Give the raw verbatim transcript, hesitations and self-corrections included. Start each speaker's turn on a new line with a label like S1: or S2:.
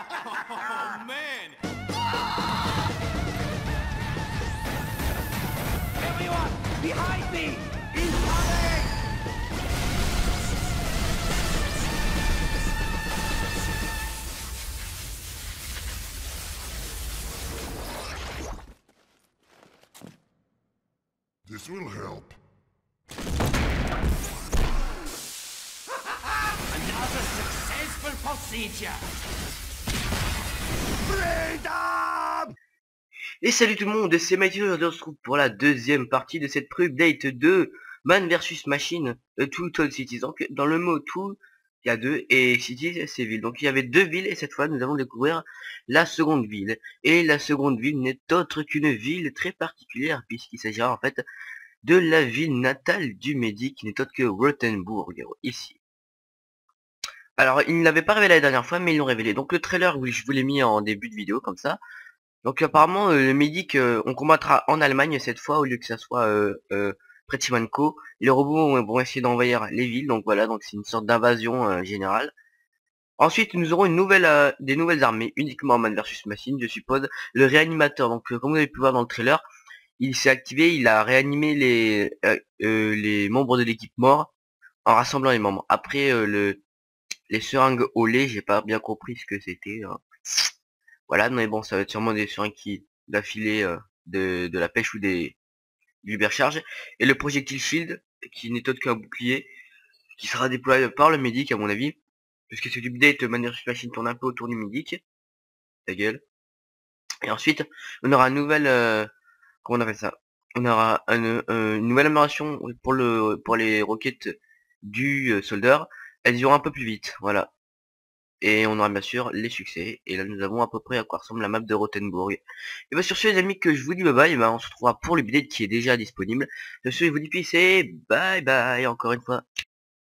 S1: Oh man!
S2: Everyone, behind me! He's coming!
S3: This will help.
S2: Another successful procedure! Freedom!
S4: Et salut tout le monde, c'est Mathieu, on se retrouve pour la deuxième partie de cette update de Man versus Machine, euh, Two Toll Cities. Donc dans le mot Two, il y a deux, et Cities, c'est ville. Donc il y avait deux villes, et cette fois nous allons découvrir la seconde ville. Et la seconde ville n'est autre qu'une ville très particulière, puisqu'il s'agira en fait de la ville natale du Médic, qui n'est autre que Rothenburg, ici. Alors, ils ne l'avaient pas révélé la dernière fois, mais ils l'ont révélé. Donc le trailer, oui, je vous l'ai mis en début de vidéo, comme ça. Donc apparemment, euh, le Médic, euh, on combattra en Allemagne cette fois, au lieu que ça soit euh, euh, près de Simanko. Les robots vont essayer d'envahir les villes, donc voilà, donc c'est une sorte d'invasion euh, générale. Ensuite, nous aurons une nouvelle, euh, des nouvelles armées, uniquement Man versus Machine, je suppose. Le réanimateur, donc euh, comme vous avez pu voir dans le trailer, il s'est activé, il a réanimé les, euh, euh, les membres de l'équipe morts, en rassemblant les membres. Après, euh, le, les seringues au lait, j'ai pas bien compris ce que c'était. Hein. Voilà, mais bon, ça va être sûrement des seringues qui d'affilée euh, de, de la pêche ou des du bercharge. Et le projectile shield, qui n'est autre qu'un bouclier, qui sera déployé par le Médic à mon avis. Puisque c'est update, manière machine tourne un peu autour du Médic. Ta gueule. Et ensuite, on aura une nouvelle... Euh, comment on appelle ça? On aura une, euh, une nouvelle amélioration pour le pour les roquettes du euh, solder. Elles iront un peu plus vite, voilà. Et on aura bien sûr les succès. Et là nous avons à peu près à quoi ressemble la map de Rothenburg. Et bien sur ce les amis, que je vous dis bye bye, et ben on se retrouvera pour le billet qui est déjà disponible. Sur ce je vous dis peace et bye bye encore une fois.